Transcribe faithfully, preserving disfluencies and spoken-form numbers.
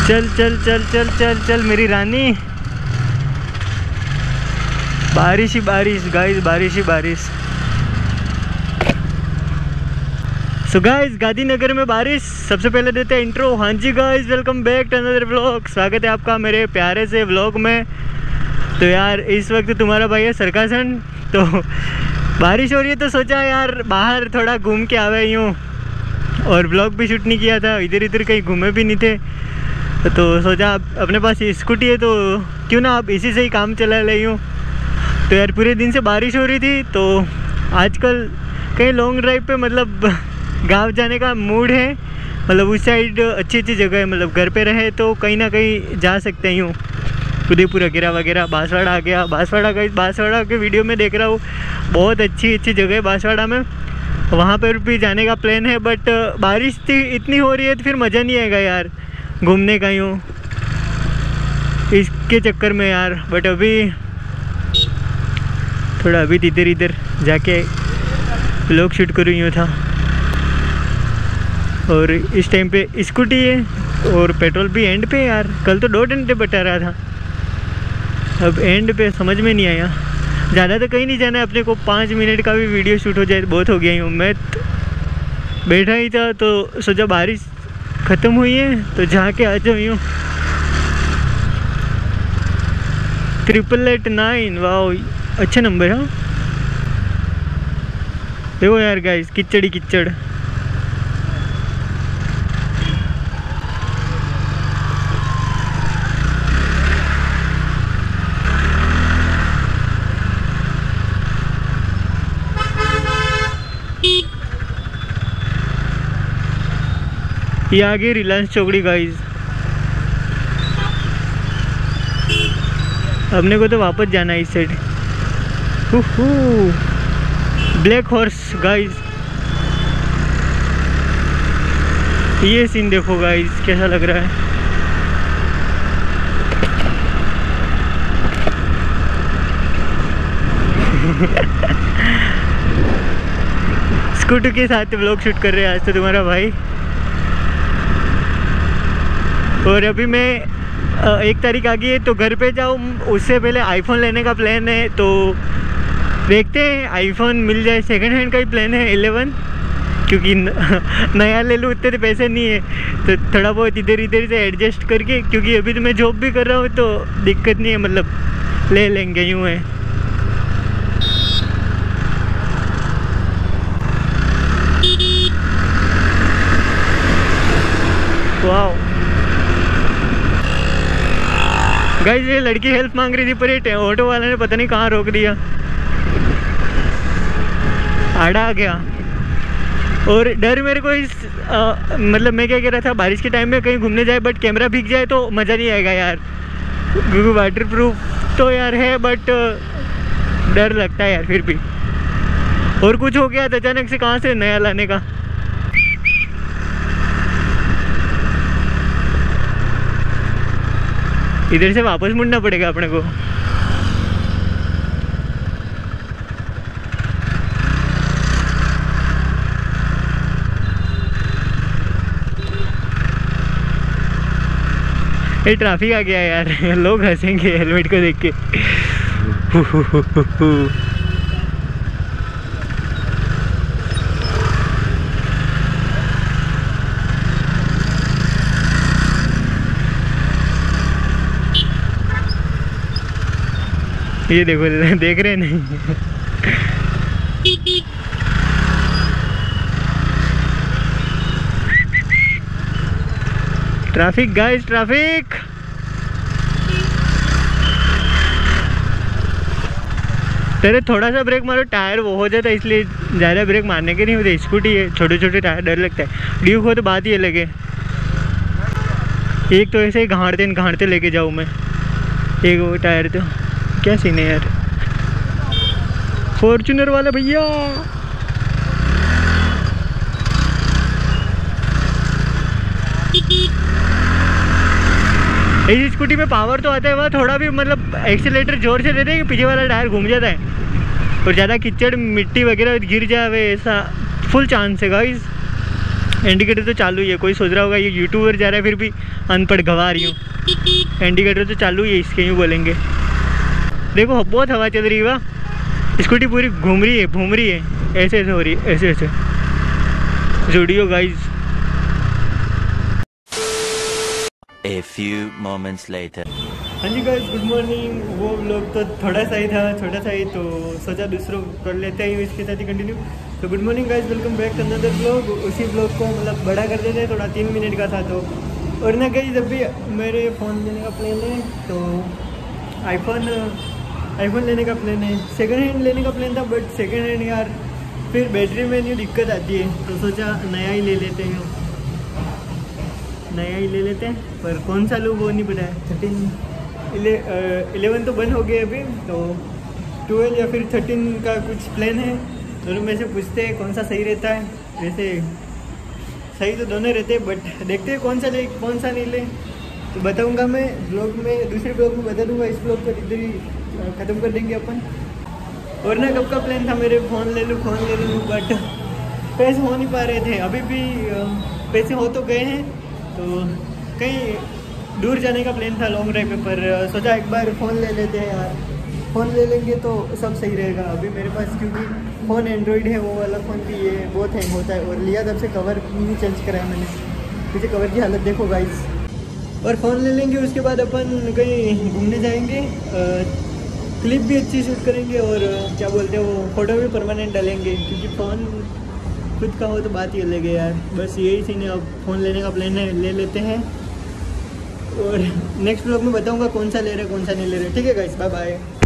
चल चल चल चल चल चल मेरी रानी। बारिश ही बारिश गाइस, बारिश ही बारिश। सो गाइस गांधीनगर में बारिश। सबसे पहले देते हैं इंट्रो। हाँ जी guys, welcome back to another vlog. स्वागत है आपका मेरे प्यारे से व्लॉग में। तो यार इस वक्त तुम्हारा भाई है सरकासन। तो बारिश हो रही है तो सोचा यार बाहर थोड़ा घूम के आवे यूँ, और व्लॉग भी शूट नहीं किया था, इधर इधर कहीं घूमे भी नहीं थे। तो सोचा अपने पास स्कूटी है तो क्यों ना आप इसी से ही काम चला ले यूँ। तो यार पूरे दिन से बारिश हो रही थी, तो आजकल कहीं लॉन्ग ड्राइव पे मतलब गांव जाने का मूड है। मतलब उस साइड अच्छी अच्छी जगह है, मतलब घर पे रहे तो कहीं ना कहीं जा सकते हैं यूँ। उदयपुर वगैरह वगैरह, बांसवाड़ा आ गया। बांसवाड़ा का बांसवाड़ा के वीडियो में देख रहा हूँ, बहुत अच्छी अच्छी जगह है बांसवाड़ा में, वहाँ पर भी जाने का प्लान है। बट बारिश थी इतनी हो रही है तो फिर मज़ा नहीं आएगा यार घूमने का यूँ इसके चक्कर में यार। बट अभी थोड़ा अभी इधर इधर जाके व्लॉग शूट करूँ यूँ था। और इस टाइम पे स्कूटी है और पेट्रोल भी एंड पे यार। कल तो दो घंटे बता रहा था, अब एंड पे समझ में नहीं आया। ज़्यादा तो कहीं नहीं जाना है अपने को, पाँच मिनट का भी वीडियो शूट हो जाए तो बहुत हो गया हूँ। मैं तो बैठा ही था तो सोचा बारिश ख़त्म हुई है तो जाके आ जाऊँ यूँ। ट्रिपल एट नाइन, वाह अच्छा नंबर है। देखो यार गाइस, किचड़ ही किचड़। ये आगे रिलायंस चौकड़ी गाइस। अपने को तो वापस जाना है इस साइड। ब्लैक हॉर्स गाइस, ये सीन देखो गाइस कैसा लग रहा है। स्कूटर के साथ व्लॉग शूट कर रहे हैं आज तो तुम्हारा भाई। और अभी मैं एक तारीख आ गई है तो घर पे जाऊँ, उससे पहले आईफोन लेने का प्लान है। तो देखते हैं आईफोन मिल जाए, सेकंड हैंड का ही प्लान है इलेवन, क्योंकि नया ले लूँ उतने तो पैसे नहीं है। तो थोड़ा बहुत इधर इधर से एडजस्ट करके, क्योंकि अभी तो मैं जॉब भी कर रहा हूँ तो दिक्कत नहीं है, मतलब ले लेंगे यूँ है। वाह गाइस, ये लड़की हेल्प मांग रही थी पर ये ऑटो वाले ने पता नहीं कहाँ रोक दिया, आड़ा आ गया। और डर मेरे को इस आ, मतलब मैं क्या कह रहा था, बारिश के टाइम में कहीं घूमने जाए बट कैमरा भीग जाए तो मज़ा नहीं आएगा यार, क्योंकि वाटर प्रूफ तो यार है बट डर लगता है यार फिर भी। और कुछ हो गया तो अचानक से कहाँ से नया लाने का। इधर से वापस मुड़ना पड़ेगा अपने को। ये ट्रैफिक आ गया यार, लोग हंसेंगे हेलमेट को देख के। ये देखो, देख रहे नहीं। Traffic guys, traffic. तेरे थोड़ा सा ब्रेक मारो, टायर वो हो जाता है, इसलिए ज़्यादा ब्रेक मारने के नहीं होते। स्कूटी है, छोटे छोटे टायर, डर लगता है। ड्यूक हो तो बात ये लगे, एक तो ऐसे ही घाड़ते घाड़ते लेके जाऊँ मैं, एक वो टायर तो क्या सीन है यार। फॉर्च्यूनर वाला भैया, इस स्कूटी में पावर तो आता है, वह थोड़ा भी मतलब एक्सीलेटर जोर से देते हैं कि पीछे वाला टायर घूम जाता है। और ज़्यादा कीचड़ मिट्टी वगैरह गिर जाए ऐसा फुल चांस है गाइस। इंडिकेटर तो चालू ही है। कोई सोच रहा होगा ये यूट्यूबर जा रहा है फिर भी अनपढ़ गवा रही हूँ। इंडिकेटर तो चालू ही है इसके, यूँ बोलेंगे। देखो बहुत हवा चल रही है, वाह। स्कूटी पूरी घूम रही है, घूम रही है, ऐसे ऐसे हो रही है, ऐसे ऐसे। जुड़ियो guys. A few moments later. हाँ जी गाइस, गुड मॉर्निंग। वो व्लॉग तो थोड़ा सा ही था, छोटा सा ही, तो सोचा दूसरों कर लेते हैं इसके साथ ही कंटिन्यू। तो good morning guys, welcome back to another vlog. उसी व्लॉग को मतलब बड़ा कर देते हैं, थोड़ा तीन मिनट का था। तो और ना गाइस, जब भी मेरे फ़ोन लेने का प्लान है, तो आईफोन आईफोन लेने का प्लान है। सेकंड हैंड लेने का प्लान था, बट सेकंड हैंड यार फिर बैटरी में नहीं दिक्कत आती है, तो सोचा नया ही ले लेते हैं। नया ही ले लेते हैं, पर कौन सा लूँ वो नहीं पता है। थर्टीन इलेवन तो बंद हो गए अभी, तो ट्वेल्व या फिर थर्टीन का कुछ प्लान है। दोनों में से पूछते हैं कौन सा सही रहता है। वैसे सही तो दोनों रहते हैं, बट देखते हैं कौन सा ले कौन सा नहीं ले, तो बताऊंगा मैं ब्लॉग में, दूसरे ब्लॉग में बता दूंगा। इस ब्लॉग को इधर ही ख़त्म कर देंगे अपन। और ना कब का प्लान था मेरे, फ़ोन ले लूँ फ़ोन ले लूँ, बट पैसे हो नहीं पा रहे थे। अभी भी पैसे हो तो गए हैं, तो कहीं दूर जाने का प्लान था लॉन्ग ड्राइव पे, पर सोचा एक बार फ़ोन ले लेते हैं यार। फ़ोन ले लेंगे तो सब सही रहेगा। अभी मेरे पास क्योंकि फ़ोन एंड्रॉयड है, वो वाला फ़ोन भी ये बहुत हैंग होता है। और लिया तब से कवर नहीं चेंज कराया मैंने, पीछे कवर की हालत देखो गाइस। और फ़ोन ले लेंगे, उसके बाद अपन कहीं घूमने जाएंगे, क्लिप भी अच्छी शूट करेंगे, और क्या बोलते हैं वो फ़ोटो भी परमानेंट डालेंगे, क्योंकि फ़ोन खुद का हो तो बात ही अलग है यार। बस यही सीन है। अब फ़ोन लेने का प्लान है, ले लेते हैं। और नेक्स्ट ब्लॉग में बताऊंगा कौन सा ले रहे कौन सा नहीं ले रहे। ठीक है गाइस, बाय बाय।